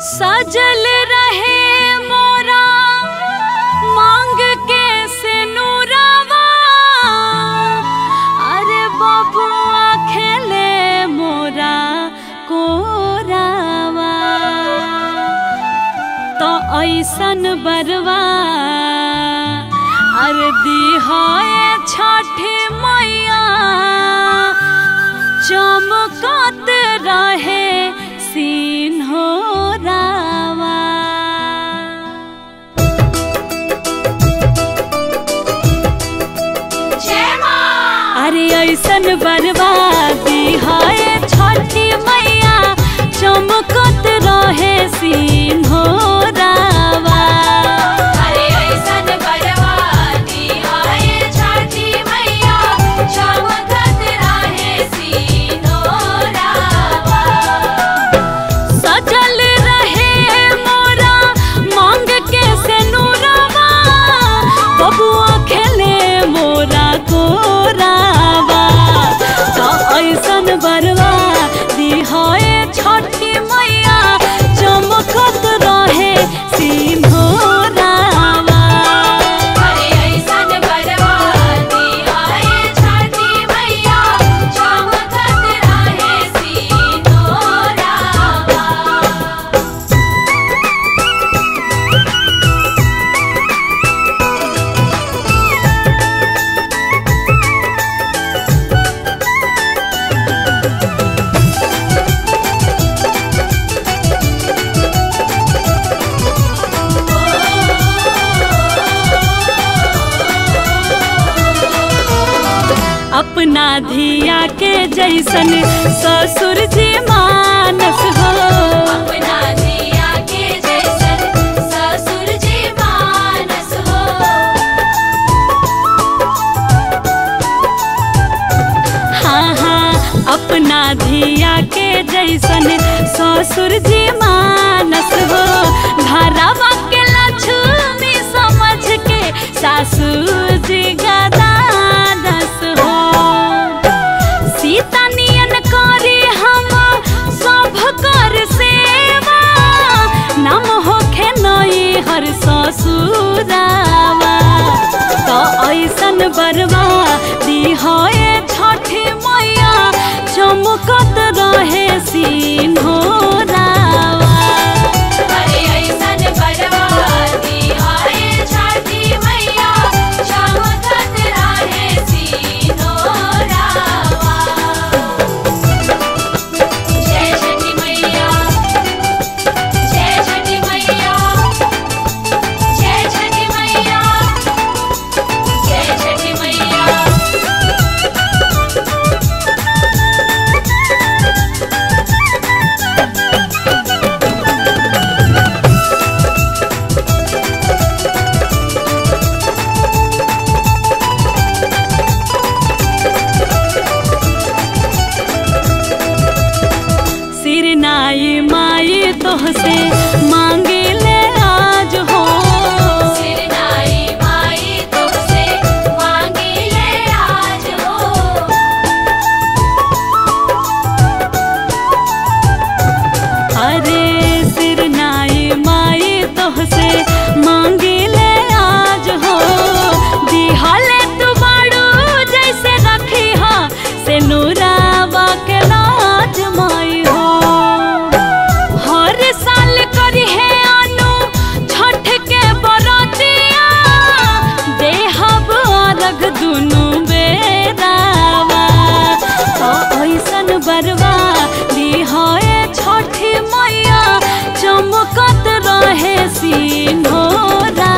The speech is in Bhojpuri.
सजल रहे मोरा मांग के सिनुरवा, अरे बबुआ खेले मोरा कोरावा। तो ऐसन बरवा अरे दिहाए छठी मैया, चमकत रहे सिन्होरावा। अरे ऐसन बरवा दिहाए छठी मैया, चमकत रहे सिन्होरावा। अरे ऐसन बरवा दिहाए छठी मैया, चमकत रहे सिन्होरावा। सजल रहे मोरा मांग के सिनुरवा, बबुआ खेले मोरा कोरावा। तो ऐसन बरवा दिहाए छठी मैया, चमकत रहे सिन्होरावा। अरे ऐसन बरवा दिहाए छठी मैया, चमकत रहे सिन्होरावा। अपना धिया के जैसन ससुर जी मानस हो, अपना धिया के जैसन ससुर जी मानस हो। हाँ हाँ अपना धिया के जैसन ससुर जी मानस हो। घरवा के लक्ष्मी समझ के सासू जी गदानस हो। सीता नियन करी हम सब कर सेवा, नाम होखे नई हर ससुरावा। तो ऐसन बरवा दिहाए छठी मैया, चमकत रहे सिन्होरावा। अरे ऐसन बरवा दिहाए छठी मैया, चमकत रहे सिन्होरावा। जय छठी मैया, जय छठी मैया, जय छठी मैया, जय छठी मैया। सिर नाई माई तोहसे मांगे ले आज हो, सिर नाई माई तुमसे मांगी ले आज हो। अरे सिर नाई माई तोहसे मांगे ले आज हो। दिहाले तू बाड़ू जैसे रखी हा से नूरावा के लाज माई हो। हर साल करी है अनु छठ के बरतिया, देहब अर्घ दुनू बेरावा। तो ऐसन बरवा दिहाए छठी मैया, चमकत रहे सिन्होरावा।